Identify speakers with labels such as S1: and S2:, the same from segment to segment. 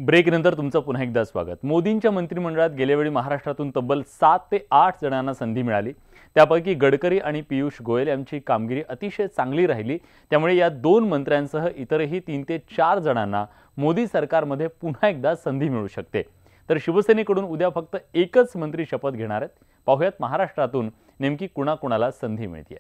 S1: ब्रेकनंतर तुमचं पुन्हा एकदा स्वागत। मोदींच्या मंत्रिमंडळात गेल्यावेळी महाराष्ट्रातून तब्बल 7 ते 8 जणांना संधी मिळाली। त्यापैकी गडकरी आणि पियुष गोयल यांची कामगिरी अतिशय चांगली राहिली। त्यामुळे या दोन मंत्र्यांसह इतरही 3 ते 4 जणांना मोदी सरकारमध्ये पुन्हा एकदा संधी मिळू शकते। तर शिवसेनेकडून उद्या फक्त एकच मंत्री शपथ घेणार आहेत। पाहूयात महाराष्ट्रातून नेमकी कुणाकुणाला संधी मिळते।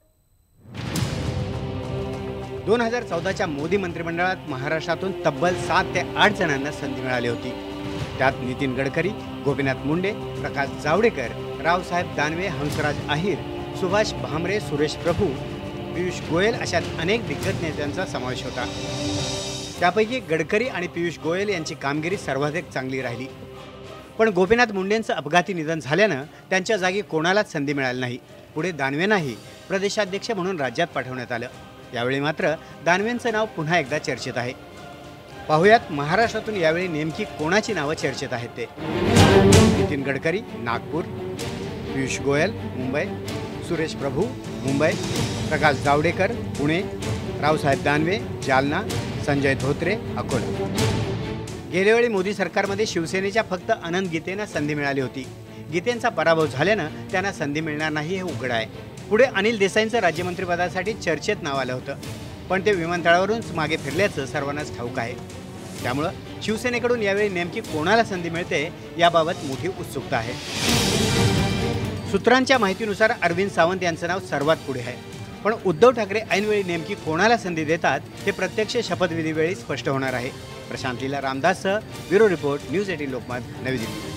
S2: 2014च्या मोदी मंत्रिमंडळात महाराष्ट्रातून तब्बल 7 ते 8 जणांना संधी मिळाली होती। त्यात नितीन गडकरी, गोपीनाथ मुंडे, प्रकाश जावडेकर, रावसाहेब दानवे, हंसराज अहिर, सुभाष भामरे, सुरेश प्रभू, पियुष गोयल अशा अनेक दिग्गज नेत्यांचा समावेश होता। त्यापैकी गडकरी आणि पियुष गोयल यांची कामगिरी सर्वाधिक चांगली राहिली। पण गोपीनाथ मुंडेंचं अपघाती निधन झाल्यानं त्यांच्या जागी कोणालाच संधी मिळाली नाही। पुढे दानवेंनाही प्रदेशाध्यक्ष म्हणून राज्यात पाठवण्यात आलं। यावेळी मात्र दानवेंचं नाव पुन्हा एकदा चर्चेत आहे। पाहुयात महाराष्ट्रातून यावेळी नेमकी कोणाची नावं चर्चेत आहेत ते। नितीन गडकरी नागपूर, पियुष गोयल मुंबई, सुरेश प्रभू मुंबई, प्रकाश जावडेकर पुणे, रावसाहेब दानवे जालना, संजय धोत्रे अकोला। गेल्यावेळी मोदी सरकारमध्ये शिवसेनेच्या फक्त अनंत गीतेंना संधी मिळाली होती। गीतेंचा पराभव झाल्यानं त्यांना संधी मिळणार नाही हे उघड आहे। पुढे अनिल देसाईंचं राज्यमंत्रिपदासाठी चर्चेत नाव आलं होतं, पण ते विमानतळावरूनच मागे फिरल्याचं सर्वांनाच ठाऊक आहे। त्यामुळे शिवसेनेकडून यावेळी नेमकी कोणाला संधी मिळते याबाबत मोठी उत्सुकता आहे। सूत्रांच्या माहितीनुसार अरविंद सावंत यांचं नाव सर्वात पुढे आहे। पण उद्धव ठाकरे ऐनवेळी नेमकी कोणाला संधी देतात हे प्रत्यक्ष शपथविधीवेळी स्पष्ट होणार आहे। प्रशांत लीला रामदाससह bureau report, news 18 Lokmat, Navi Delhi.